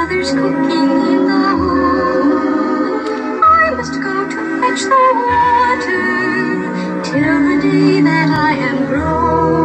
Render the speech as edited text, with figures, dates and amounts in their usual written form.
mother's cooking in the hall. I must go to fetch the water till the day that I am grown.